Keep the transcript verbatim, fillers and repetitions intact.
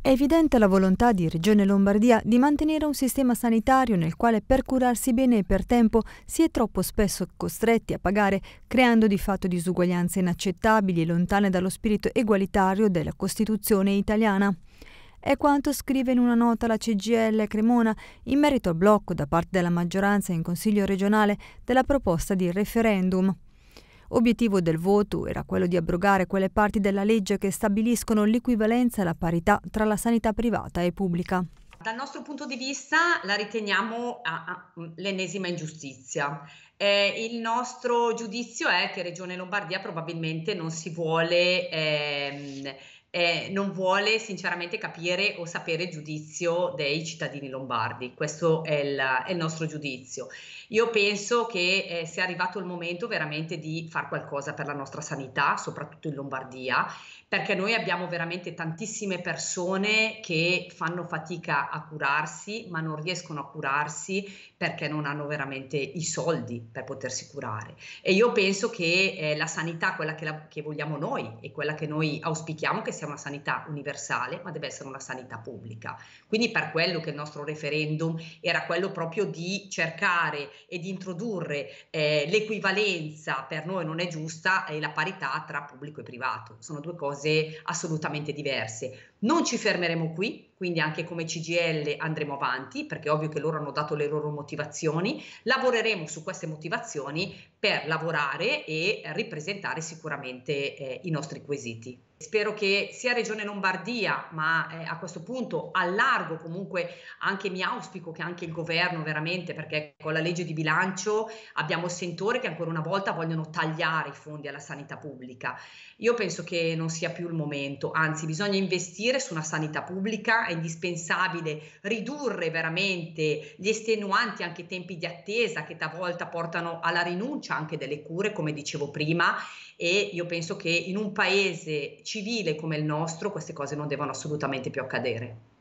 È evidente la volontà di Regione Lombardia di mantenere un sistema sanitario nel quale per curarsi bene e per tempo si è troppo spesso costretti a pagare, creando di fatto disuguaglianze inaccettabili e lontane dallo spirito egualitario della Costituzione italiana. È quanto scrive in una nota la C G I L Cremona in merito al blocco da parte della maggioranza in Consiglio regionale della proposta di referendum. Obiettivo del voto era quello di abrogare quelle parti della legge che stabiliscono l'equivalenza e la parità tra la sanità privata e pubblica. Dal nostro punto di vista la riteniamo a, a, l'ennesima ingiustizia. Eh, il nostro giudizio è che Regione Lombardia probabilmente non si vuole, ehm, eh, non vuole sinceramente capire o sapere il giudizio dei cittadini lombardi. Questo è il, è il nostro giudizio. Io penso che eh, sia arrivato il momento veramente di fare qualcosa per la nostra sanità, soprattutto in Lombardia, perché noi abbiamo veramente tantissime persone che fanno fatica a curarsi, ma non riescono a curarsi perché non hanno veramente i soldi per potersi curare. E io penso che eh, la sanità, quella che, la, che vogliamo noi e quella che noi auspichiamo, che sia una sanità universale, ma deve essere una sanità pubblica. Quindi per quello che il nostro referendum era quello proprio di cercare e di introdurre eh, l'equivalenza, per noi non è giusta, e la parità tra pubblico e privato. Sono due cose assolutamente diverse. Non ci fermeremo qui, quindi anche come C G I L andremo avanti, perché è ovvio che loro hanno dato le loro motivazioni, lavoreremo su queste motivazioni per lavorare e ripresentare sicuramente eh, i nostri quesiti. Spero che sia Regione Lombardia, ma eh, a questo punto allargo comunque anche mi auspico che anche il governo veramente, perché con la legge di bilancio abbiamo il sentore che ancora una volta vogliono tagliare i fondi alla sanità pubblica. Io penso che non sia più il momento, anzi bisogna investire su una sanità pubblica, è indispensabile ridurre veramente gli estenuanti anche tempi di attesa che talvolta portano alla rinuncia anche delle cure, come dicevo prima, e io penso che in un paese civile come il nostro queste cose non devono assolutamente più accadere.